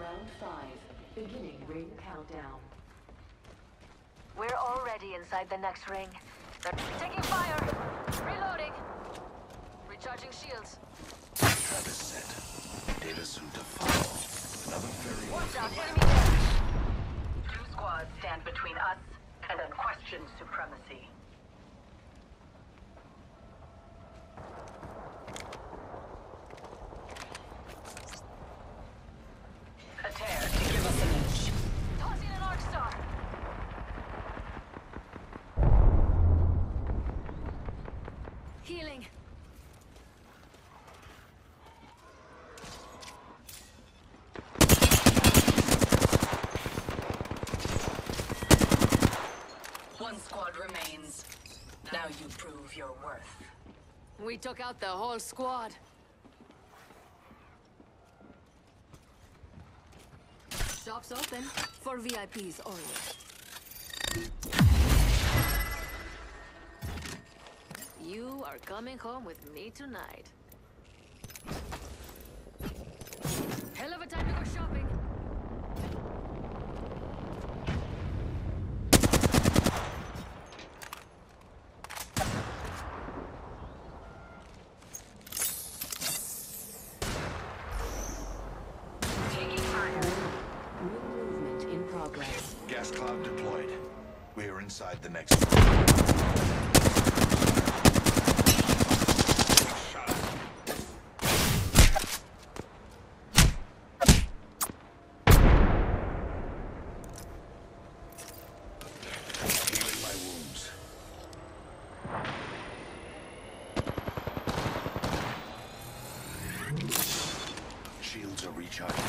Round 5. Beginning ring countdown. We're already inside the next ring. They're taking fire! Reloading! Recharging shields. Trap is set. Data soon to follow. Another very... Watch out, enemy there! 2 squads stand between us and unquestioned supremacy. A tear to give us an inch. Tossing an arc star! Healing. One squad remains. Now you prove your worth. We took out the whole squad. Shops open for VIPs only. You are coming home with me tonight. Hell of a time to go shopping. Taking fire. New movement in progress. Gas cloud deployed. We are inside the next room. Healing my wounds. Shields are recharging.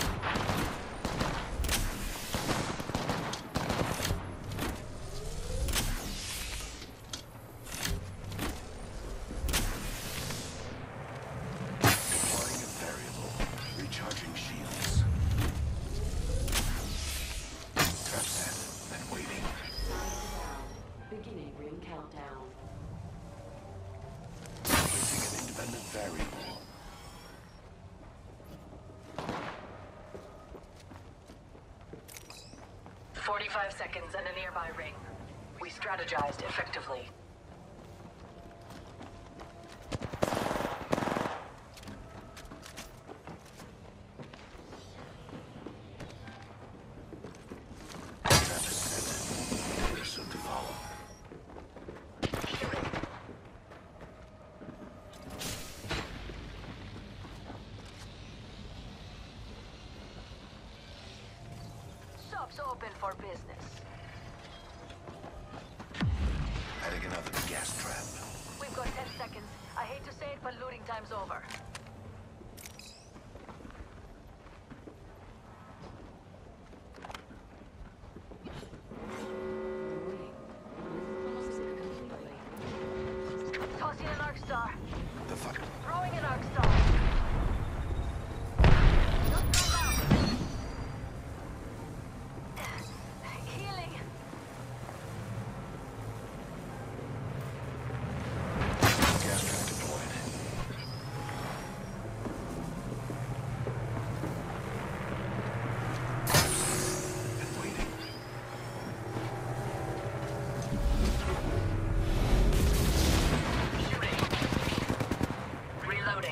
Deploying a variable. Recharging shields. Trap set and waiting. Beginning ring countdown. Placing an independent variable. 45 seconds and a nearby ring. We strategized effectively. Trap is set. Data soon to follow. Shops open for business. Adding another gas trap. We've got 10 seconds. I hate to say it, but looting time's over. Tossing an arc star. The fuck? Throwing an arc star. Don't go down. Healing. Gas trap deployed. And waiting. Reloading.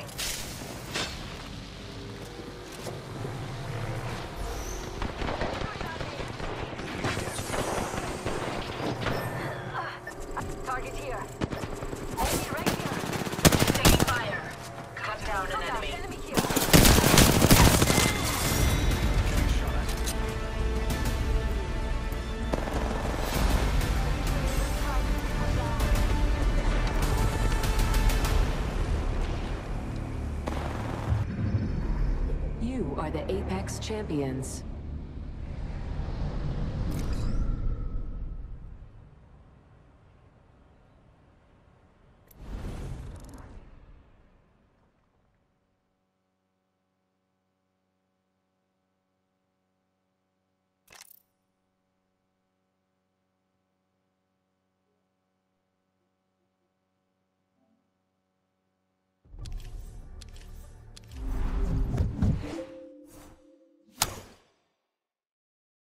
Target here. Enemy right here. Taking fire. Cut down an Look out, enemy. enemy here. You are the Apex Champions.